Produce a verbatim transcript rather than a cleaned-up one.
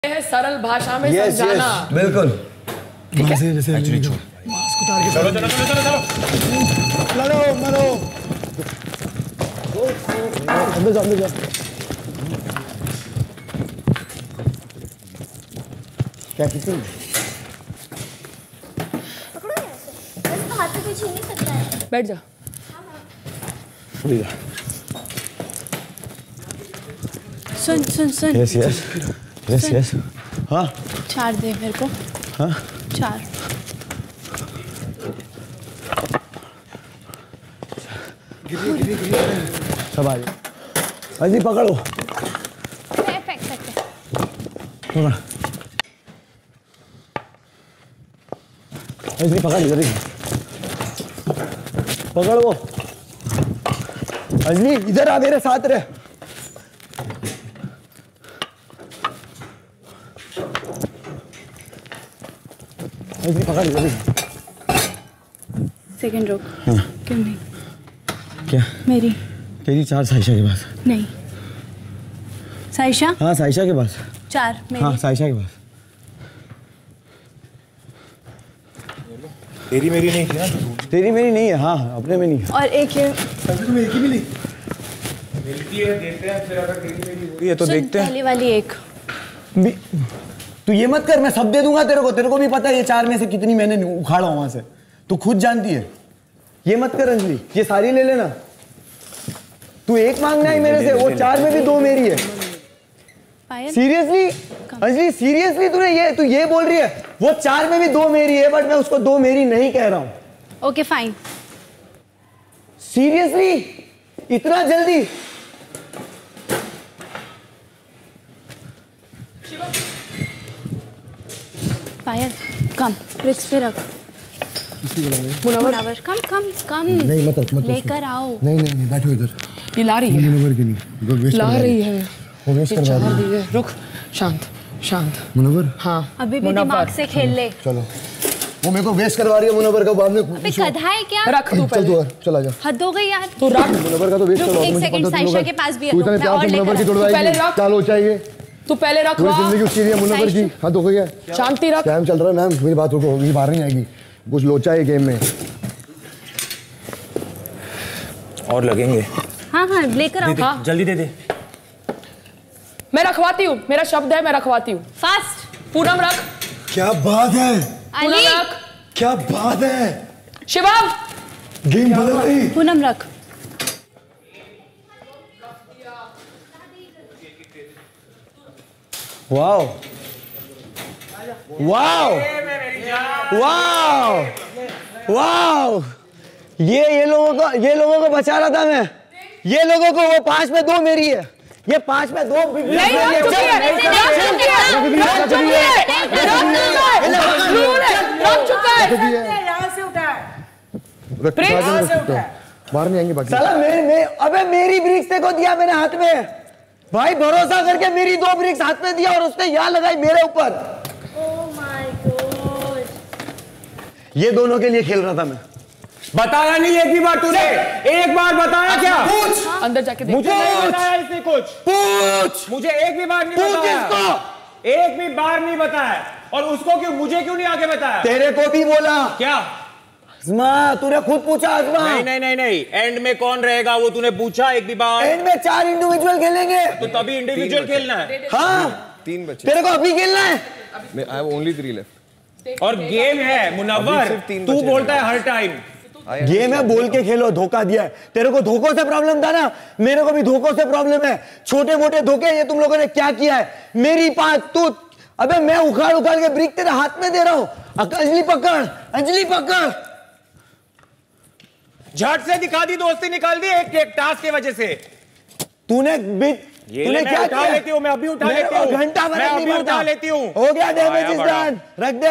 है सरल भाषा में yes, समझाना। yes, बिल्कुल ठीक है? जैसे एक्चुअली छोड़ मास्क उतार के चलो चलो चलो चलो लड़ो मरो अंदर जाओ अंदर जाओ। क्या कितनी पकड़ो ऐसे ऐसे तो हाथ से कोई छीन नहीं सकता है। बैठ जा। सुन सुन सुन यस यस यस यस हाँ चार दे मेरे को। हाँ चार सब आ जाओ। अजी पकड़ो फेंक फेंक फेंक पकड़ अजी पकड़ इधर ही पकड़ वो अजनी इधर आ मेरे साथ रहे। अजनी पकड़ इधर ही। सेकंड रोक। हाँ क्यों नहीं? क्या मेरी तेरी चार साइशा के पास नहीं। साइशा हाँ साइशा के पास चार मेरी। हाँ साइशा के पास तेरी मेरी नहीं थी ना। तेरी मेरी नहीं है। हाँ अपने में नहीं है। और एक है तुम्हें एक ही मिली मिलती है देते हैं फिर अगर तेरी मेरी हुई है तो सुन, देखते हैं। पहली वाली एक भी- तू ये मत कर मैं सब दे दूंगा तेरे को। तेरे को भी पता है ये चार में से कितनी मैंने उखाड़ा वहां से तू खुद जानती है। ये मत कर अंजलि ये सारी ले लेना। तू एक मांगना है मेरे से वो चार में भी दो मेरी है। पायल सीरियसली अंजलि सीरियसली तूने ये तू ये बोल रही है वो चार में भी दो मेरी है बट मैं उसको दो मेरी नहीं कह रहा हूं। Okay fine. सीरियसली इतना जल्दी पायल कम ब्रिक्स पे रख। मुनव्वर कम कम कम नहीं मत मत लेकर आओ। नहीं नहीं नहीं बैठो इधर। ये ला रही है मुनव्वर की नहीं वेस्ट ला रही है वो वेस्ट ये करवा चार रही है। दी है। रुक शांत शांत। मुनव्वर हाँ अभी भी मुनव्वर। दिमाग से खेल ले। चलो वो मेरे को वेस्ट करवा रही है मुनव्वर का बाद में अबे गधा है क्या? रख तू चल पहले तू चला जा। हद हो गई यार। तू रख मुनव्वर का तो वेस्ट रुक, करवा एक मुझे सेकंड, पता तुम साइशा लोग के पास भी है तू तो इतने मैं प्यार और से मुनव्वर की लेकर पहले तोड़वाएगी रख। क्या लो चाहिए तू पहले रख पूरी वहाँ। जिंदगी उसकी लिए मुनव्वर की हाथ हो गया। शांति रख। टाइम चल रहा है मैम मेरी बात रुको ये बाहर नहीं आएगी कुछ लोचा है गेम में और लगेंगे। हाँ हाँ लेकर आओ। हाँ जल्दी दे दे। मैं रखवाती हूँ मेरा शब्द है मैं रखवाती हूँ। फास्ट पूनम रख। क्या बात है पूनम अली रख। क्या बात है शिवम गेम बदल गई। पूनम रख। वाओ वाओ वाओ वाओ ये ये लोगों को ये लोगों को बचा रहा था मैं। ये लोगों को वो पांच में दो मेरी है। ये पांच में दो नहीं रख चुकी है रख चुकी है रख चुका है। यहाँ से उठा बाहर नहीं आएंगे बाकी। साला मेरे में अबे मेरी ब्रिक्स देखो दिया मैंने हाथ में भाई भरोसा करके मेरी दो ब्रिक्स हाथ में दिया और उसने यहाँ लगाई मेरे ऊपर। Oh my god. ये दोनों के लिए खेल रहा था मैं। बताया नहीं एक भी बार तूने। एक बार बताया क्या? पूछ अंदर जाके देख। मुझे नहीं बताया इसने कुछ। पूछ मुझे एक भी बार नहीं पूछ बताया। इसको। एक भी बार नहीं बताया और उसको क्यों मुझे क्यों नहीं आगे बताया? तेरे को भी बोला क्या? आजमा तूने खुद पूछा आजमा। नहीं नहीं नहीं नहीं एंड में कौन रहेगा वो तूने पूछा एक भी बार? एंड में चार इंडिविजुअल खेलेंगे तो तभी इंडिविजुअल खेलना है। हाँ तीन बचे तेरे को अभी खेलना है। I have only three left. और गेम है मुनव्वर सिर्फ तीन तू बचे बोलता है हर टाइम। गेम है बोल के खेलो। धोखा दिया है तेरे को। धोखों से प्रॉब्लम था ना मेरे को भी धोखों से प्रॉब्लम है। छोटे मोटे धोखे ये तुम लोगों ने क्या किया है मेरी पांच तू अबे मैं उखाड़ उखाड़ के ब्रिक तेरे हाथ में दे रहा हूं। अंजलि पकड़ अंजलि पकड़। झट से दिखा दी दोस्ती निकाल दी एक एक टास्क की वजह से। तूने ये तूने मैं क्या उठा किया? लेती हूँ मैं अभी उठा मेरे लेती को हूँ घंटा मैं भर नहीं अभी पड़ता। उठा लेती हूँ। हो गया डैमेज आया इज बड़ा। डन। रख दे।